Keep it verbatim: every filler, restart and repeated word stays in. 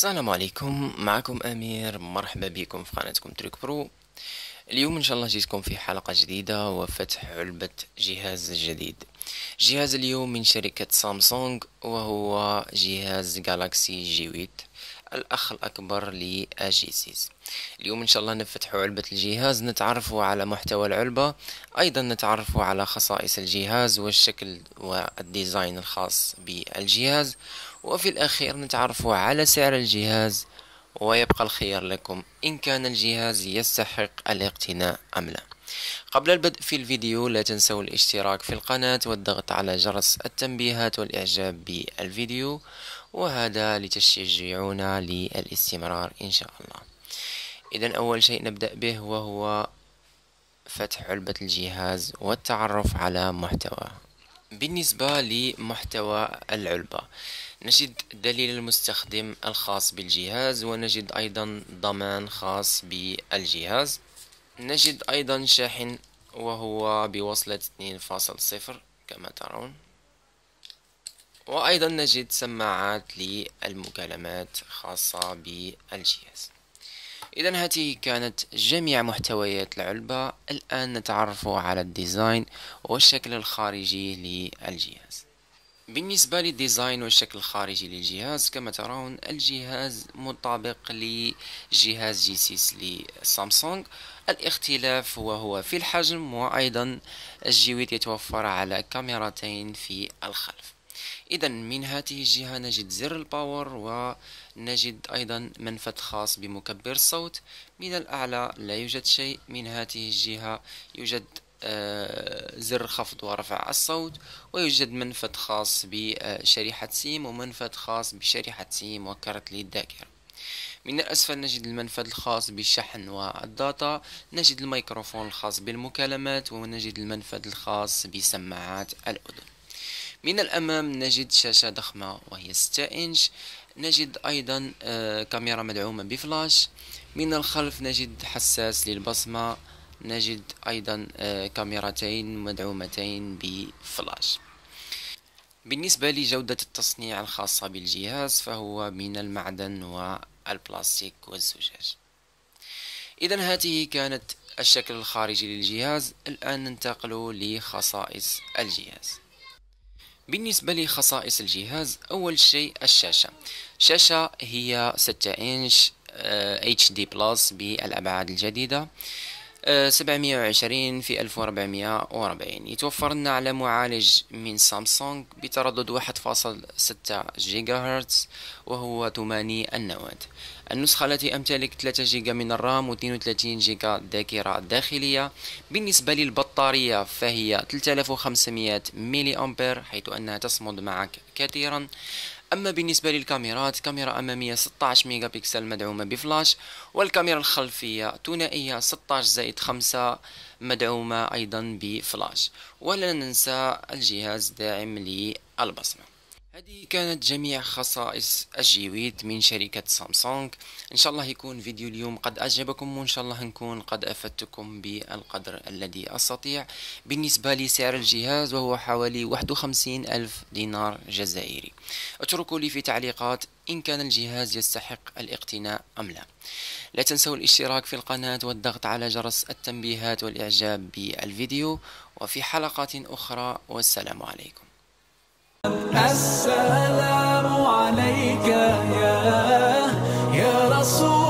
السلام عليكم، معكم أمير. مرحبا بكم في قناتكم تريك برو. اليوم إن شاء الله جيتكم في حلقة جديدة وفتح علبة جهاز جديد. جهاز اليوم من شركة سامسونج، وهو جهاز جالاكسي جي ثمانية، الأخ الأكبر لأجيسيس. اليوم إن شاء الله نفتحوا علبة الجهاز، نتعرفوا على محتوى العلبة، أيضا نتعرفوا على خصائص الجهاز والشكل والديزاين الخاص بالجهاز، وفي الأخير نتعرفوا على سعر الجهاز، ويبقى الخيار لكم إن كان الجهاز يستحق الاقتناء أم لا. قبل البدء في الفيديو لا تنسوا الاشتراك في القناة والضغط على جرس التنبيهات والإعجاب بالفيديو، وهذا لتشجعونا للاستمرار إن شاء الله. إذن أول شيء نبدأ به وهو فتح علبة الجهاز والتعرف على محتواه. بالنسبة لمحتوى العلبة، نجد دليل المستخدم الخاص بالجهاز، ونجد أيضا ضمان خاص بالجهاز، نجد أيضا شاحن وهو بوصلة اثنين فاصلة صفر كما ترون، وأيضا نجد سماعات للمكالمات خاصة بالجهاز. إذن هذه كانت جميع محتويات العلبة. الآن نتعرف على الديزاين والشكل الخارجي للجهاز. بالنسبة للديزاين والشكل الخارجي للجهاز، كما ترون الجهاز مطابق لجهاز جي ستة لسامسونج. الاختلاف وهو في الحجم، وأيضا الجويد يتوفر على كاميرتين في الخلف. إذا من هذه الجهة نجد زر الباور، ونجد أيضا منفذ خاص بمكبر الصوت. من الأعلى لا يوجد شيء. من هذه الجهة يوجد زر خفض ورفع الصوت، ويوجد منفذ خاص بشريحة سيم، ومنفذ خاص بشريحة سيم وكارت للذاكرة. من الأسفل نجد المنفذ الخاص بالشحن والداتا، نجد الميكروفون الخاص بالمكالمات، ونجد المنفذ الخاص بسماعات الأذن. من الأمام نجد شاشة ضخمة وهي ستة إنش، نجد أيضا كاميرا مدعومة بفلاش. من الخلف نجد حساس للبصمة، نجد أيضا كاميرتين مدعومتين بفلاش. بالنسبة لجودة التصنيع الخاصة بالجهاز، فهو من المعدن والبلاستيك والزجاج. إذن هذه كانت الشكل الخارجي للجهاز. الآن ننتقل لخصائص الجهاز. بالنسبة لخصائص الجهاز، أول شيء الشاشة. شاشة هي ستة إنش اتش دي بلس بالأبعاد الجديدة، سبعمائة وعشرين في ألف وأربعمائة وأربعين. يتوفر لنا على معالج من سامسونج بتردد واحد فاصلة ستة جيجا هرتز، وهو ثماني النواة. النسخة التي أمتلك ثلاثة جيجا من الرام و اثنين وثلاثين جيجا ذاكرة داخلية. بالنسبة للبطارية فهي ثلاثة آلاف وخمسمائة ميلي أمبير، حيث أنها تصمد معك كثيرا. أما بالنسبة للكاميرات، كاميرا أمامية ستة عشر ميجا بكسل مدعومة بفلاش، والكاميرا الخلفية ثنائية ستة عشر زائد خمسة مدعومة أيضا بفلاش. ولا ننسى الجهاز داعم للبصمة. هذه كانت جميع خصائص الجويد من شركة سامسونج. إن شاء الله يكون فيديو اليوم قد أعجبكم، وإن شاء الله نكون قد أفدتكم بالقدر الذي أستطيع. بالنسبة لسعر الجهاز، وهو حوالي واحد وخمسين ألف دينار جزائري. اتركوا لي في تعليقات إن كان الجهاز يستحق الاقتناء أم لا. لا تنسوا الاشتراك في القناة والضغط على جرس التنبيهات والإعجاب بالفيديو، وفي حلقات أخرى، والسلام عليكم. السلام عليك يا يا رسول